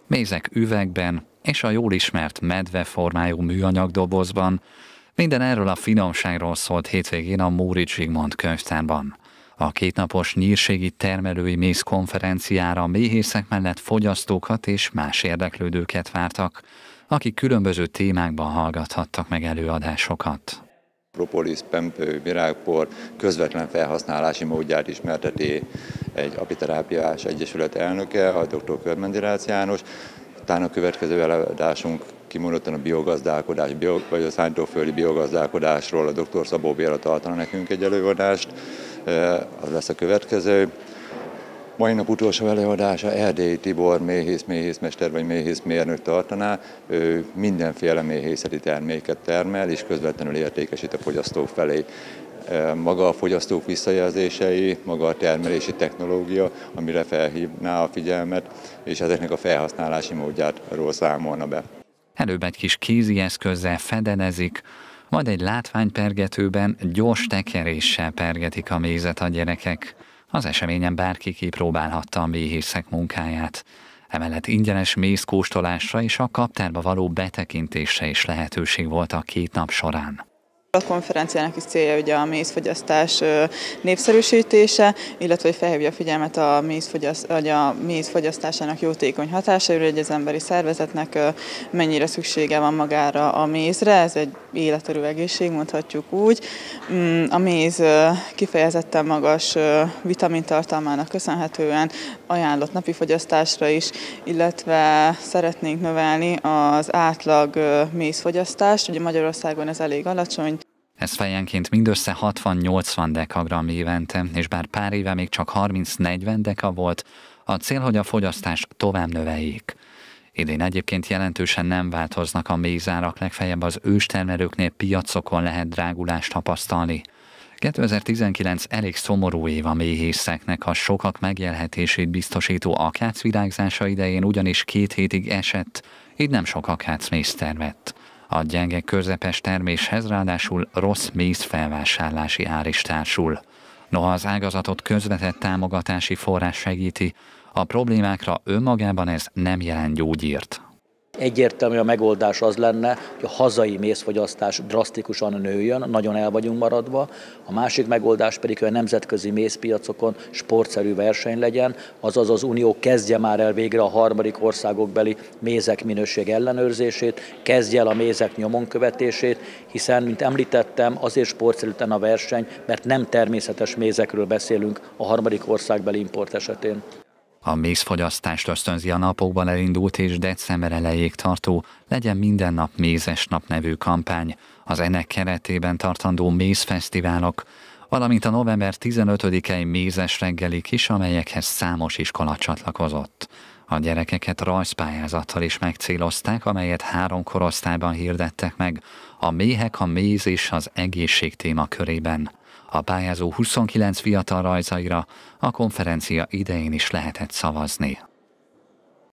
Mézek üvegben és a jól ismert medve formájú műanyag dobozban. Minden erről a finomságról szólt hétvégén a Móricz Zsigmond könyvtárban. A kétnapos nyírségi termelői méz konferenciára méhészek mellett fogyasztókat és más érdeklődőket vártak, akik különböző témákban hallgathattak meg előadásokat. Propolis, pempő, virágpor közvetlen felhasználási módját ismerteti egy apiterápiás egyesület elnöke, a dr. Körmendi Rácz János. Utána a következő előadásunk kimondottan a biogazdálkodás, vagy a szántóföldi biogazdálkodásról a dr. Szabó Béla tartana nekünk egy előadást. Az lesz a következő. Mai nap utolsó előadása Erdélyi Tibor méhészmester vagy méhészmérnök tartaná. Ő mindenféle méhészeti terméket termel és közvetlenül értékesít a fogyasztók felé. Maga a fogyasztók visszajelzései, maga a termelési technológia, amire felhívná a figyelmet, és ezeknek a felhasználási módjáról számolna be. Előbb egy kis kézi eszközzel fedenezik, majd egy látványpergetőben gyors tekeréssel pergetik a mézet a gyerekek. Az eseményen bárki kipróbálhatta a méhészek munkáját. Emellett ingyenes mézkóstolásra és a kaptárba való betekintésre is lehetőség volt a 2 nap során. A konferenciának is célja ugye a mézfogyasztás népszerűsítése, illetve hogy felhívja a figyelmet a méz fogyasztásának jótékony hatásaira, hogy az emberi szervezetnek mennyire szüksége van magára a mézre. Ez egy életerő egészség, mondhatjuk úgy. A méz kifejezetten magas vitamintartalmának köszönhetően ajánlott napi fogyasztásra is, illetve szeretnénk növelni az átlag mézfogyasztást. Ugye Magyarországon ez elég alacsony. Ez fejenként mindössze 60-80 dekagramm évente, és bár pár éve még csak 30-40 deka volt, a cél, hogy a fogyasztást tovább növeljék. Idén egyébként jelentősen nem változnak a mézárak, legfeljebb az őstermelőknél piacokon lehet drágulást tapasztalni. 2019 elég szomorú év a méhészeknek, a sokak megélhetését biztosító akácvirágzása idején ugyanis 2 hétig esett, így nem sok akácméz termett. A gyenge közepes terméshez ráadásul rossz mézfelvásárlási ár is társul. Noha az ágazatot közvetett támogatási forrás segíti, a problémákra önmagában ez nem jelent gyógyírt. Egyértelmű a megoldás az lenne, hogy a hazai mézfogyasztás drasztikusan nőjön, nagyon el vagyunk maradva. A másik megoldás pedig, hogy a nemzetközi mézpiacokon sportszerű verseny legyen, azaz az Unió kezdje már el végre a harmadik országokbeli mézek minőség ellenőrzését, kezdje el a mézek nyomon követését, hiszen, mint említettem, azért sportszerűtlen a verseny, mert nem természetes mézekről beszélünk a harmadik országbeli import esetén. A mézfogyasztást ösztönzi a napokban elindult és december elejéig tartó Legyen minden nap mézes nap nevű kampány, az ennek keretében tartandó mézfesztiválok, valamint a november 15-i mézes reggelik is, amelyekhez számos iskola csatlakozott. A gyerekeket rajzpályázattal is megcélozták, amelyet 3 korosztályban hirdettek meg, a méhek, a méz és az egészség témakörében. A pályázó 29 fiatal rajzaira a konferencia idején is lehetett szavazni.